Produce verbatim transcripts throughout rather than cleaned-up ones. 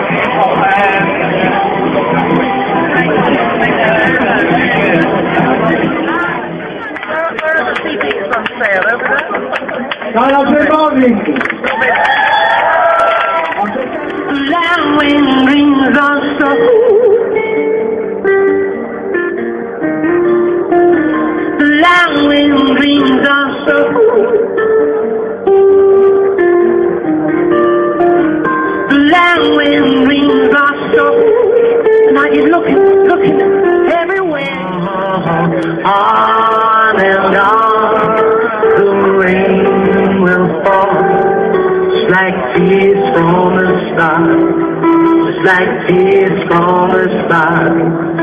Dalla Premovic! That wind brings us so That wind brings us so That wind brings us so and I get looking, looking everywhere. On and on the rain will fall, just like tears from the stars, just like tears from the stars.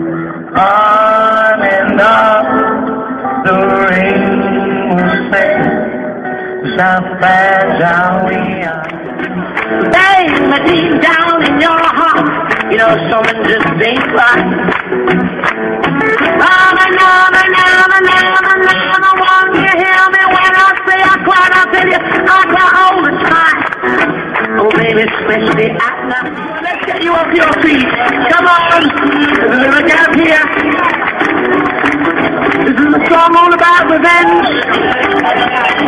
On and on the rain will fall, just how fragile we are. Bang, deep down in your heart, you know something just ain't right. Mama, mama, mama, mama, mama, won't you hear me when I say I cry? I tell you, I cry all the time. Oh, baby, especially at night. Let's get you off your feet. Come on, there's a little gap here. This is a song all about revenge.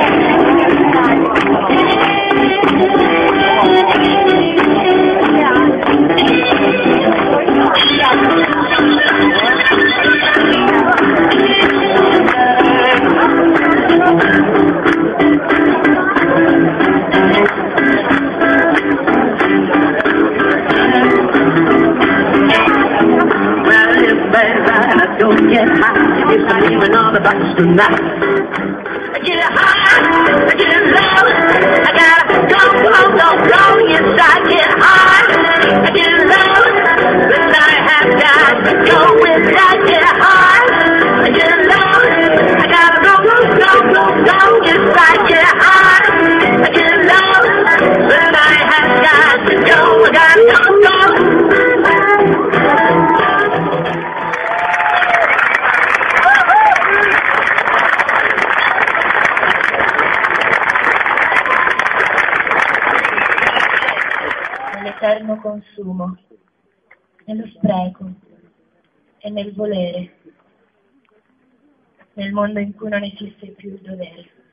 Don't get high, if I'm leaving all the buttons tonight. I get high, I get low, I gotta go, go, go, go, yes I get high, I get low, but I have got to go when I get high, I get low, I gotta go, go, go, go, go, yes I get high, I get low, but I have got to go, I gotta go, go. Nell'eterno consumo, nello spreco e nel volere, nel mondo in cui non esiste più il dovere.